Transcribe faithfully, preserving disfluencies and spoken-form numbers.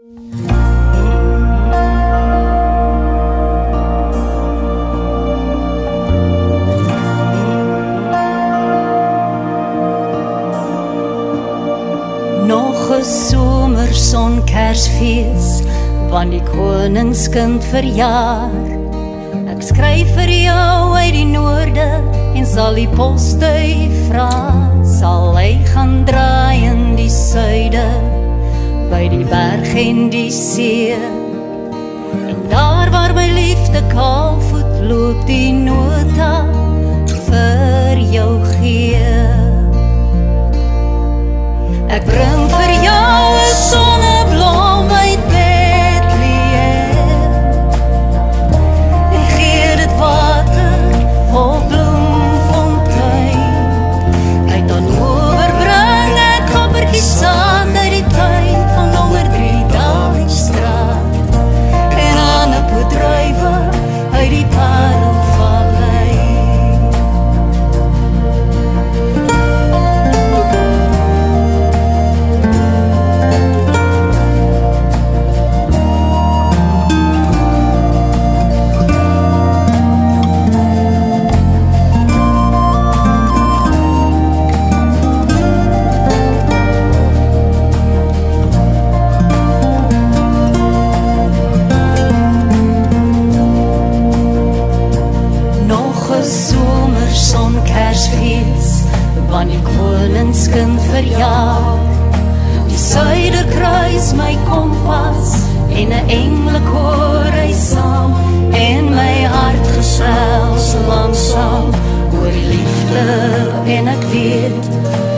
Nog 'n somerson Kersfees, want die koningskind verjaar. Ek skryf vir jou uit die noorde en sal die postduif vra. Sal hy gaan draai in die suide, by die berg en die see. En daar waar my liefde kaalvoet loop, die nota vir jou gee. Ek bring vir jou 'n sonneblom uit Bethlehem en gee dit water op bloemfontein. Uit dan overbring ek koppertjies sand uit die tuin van nommer drie Dalingstraat en aardappeltruiwe uit die Parelvallei. Somerson Kersfees, want die koningskind verjaar. Die Suiderkruis my kompas en 'n engelekoor hy saam, en my hart gesels langsam oor die liefde, en ek weet